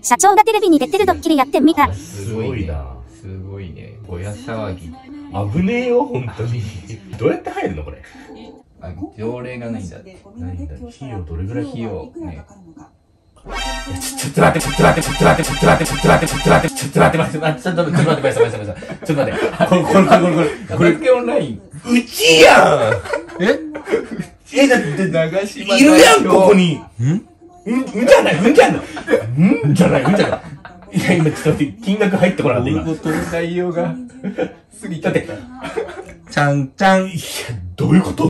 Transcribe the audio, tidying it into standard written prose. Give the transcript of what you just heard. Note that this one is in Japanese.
社長がテレビに出てるドッキリやってみた。 すごいな。 すごいね。ぼや騒ぎ。 危ねえよ、本当に。どうやって入るのこれ。 条例がないんだって。 ないんだ。費用どれぐらい費用ね。 ちょっと待って、ちょっと待って、ちょっと待って、ちょっと待って、ちょっと待って、ちょっと待って、ちょっと待って、ちょっと待って、ちょっと待って、ちょっと待って、ちょっと待って、ちょっと待って、 これオンライン。 うちやんだって、 長島いるやん、ここに。うんじゃない、うんじゃない。うんじゃない、うんじゃない。いや、今ちょっと待って、金額入ってこなかった、今。 内容が過ぎちゃって。 ちゃんちゃん。いや、どういうこと